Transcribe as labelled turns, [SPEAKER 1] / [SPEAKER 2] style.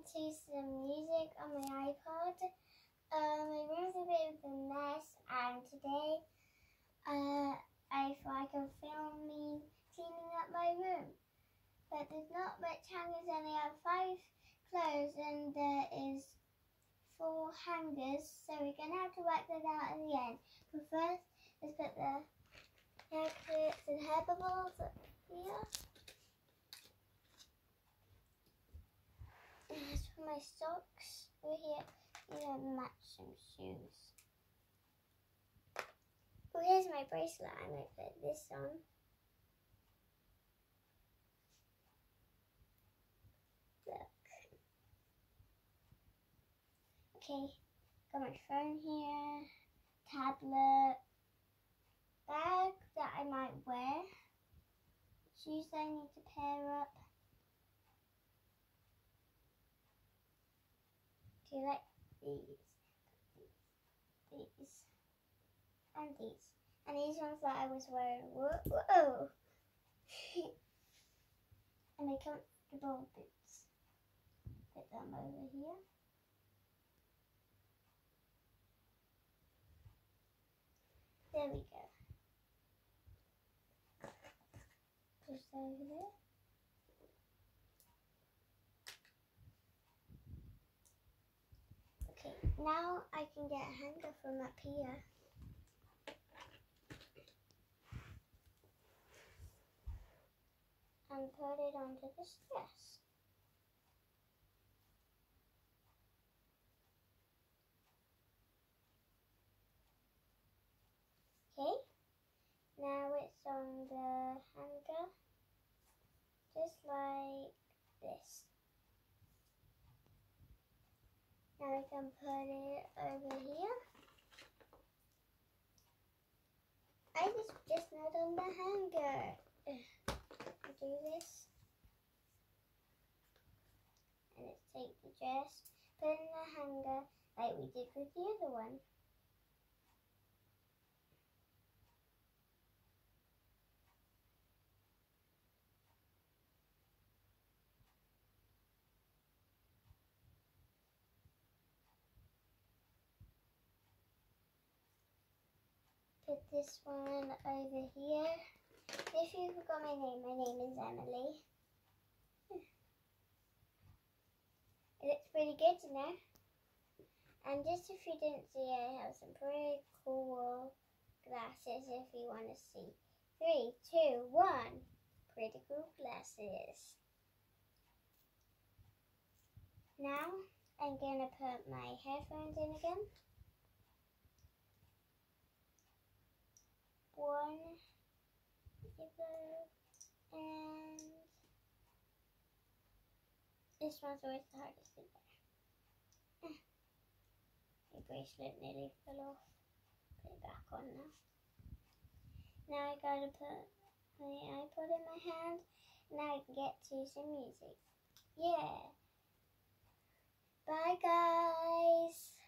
[SPEAKER 1] to some music on my iPod. My room's a bit of a mess, and today I thought I could film me cleaning up my room. But there's not much hangers, and I have 5 clothes, and there is 4 hangers, so we're going to have to work that out at the end. But first, let's put the hair clips and hair bubbles up here. And as for my socks, we're here, match some shoes. Oh, here's my bracelet. I'm going to put this on. Look. Okay, got my phone here, tablet, bag that I might wear, shoes that I need to pair up. Do you like these? These. And these. And these ones that I was wearing. Whoa! And my comfortable boots. Put them over here. There we go. Just over there. Okay, now I can get a hanger from up here. And put it onto this dress. Okay, now it's on the hanger, just like this. Now I can put it over here. Just not on the hanger. Do this. And let's take the dress, put it in the hanger like we did with the other one. Put this one over here. If you forgot my name is Emily. It looks pretty good, you know. And just if you didn't see, I have some pretty cool glasses if you want to see. 3, 2, 1. Pretty cool glasses. Now I'm going to put my headphones in again. 1, and this one's always the hardest to wear. My bracelet nearly fell off. Put it back on now. Now I gotta put my iPod in my hand. Now I can get to some music. Yeah. Bye guys.